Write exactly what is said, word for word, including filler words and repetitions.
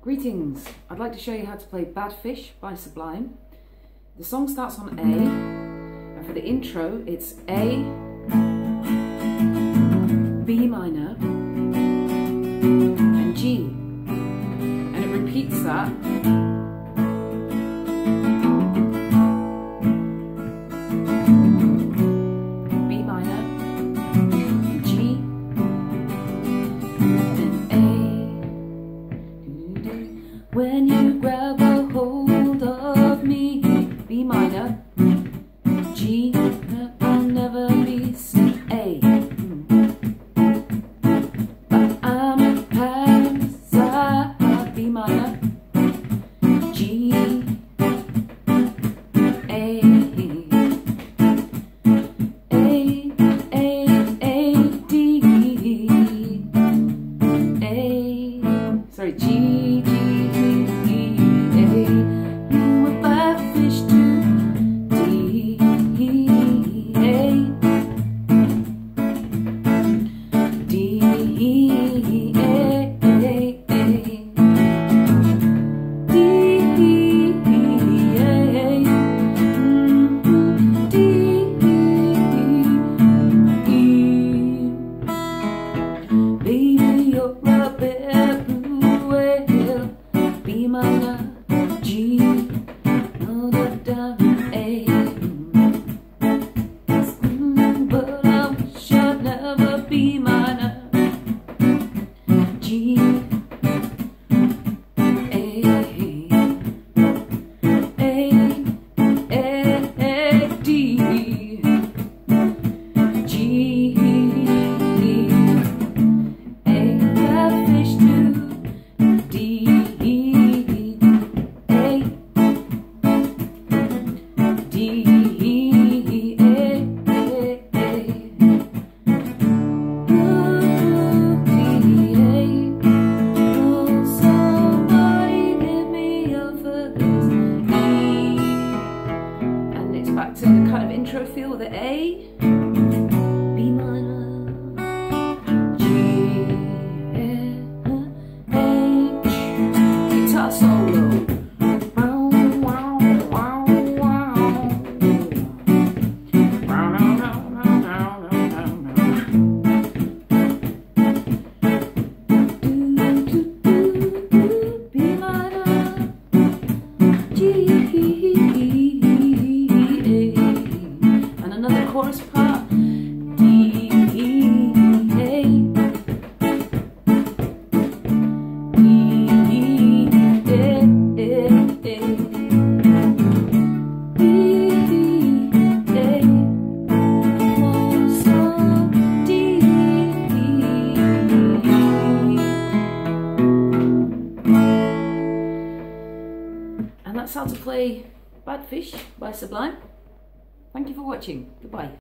Greetings, I'd like to show you how to play Badfish by Sublime. The song starts on A, and for the intro it's A, B minor, and G, and it repeats that. B minor, G, and A. When you grab a hold of me, B minor, G, I'll never be A. But I'm a parasite, B minor, G, A, A, A, A, D, A, sorry, G, G. B minor, G, no that down A. Mm, but I wish I'd never be minor, G, A, A, A, A, D, G, A, Badfish two, D. Back to the kind of intro feel with the A, B minor, G, H, guitar solo. Wow, wow, wow, wow. Wow, wow, wow, wow, wow, wow. B minor, G. Chorus part, D, A, E, A, A, A, B, A, so D. And that's how to play Badfish by Sublime. Thank you for watching. Goodbye.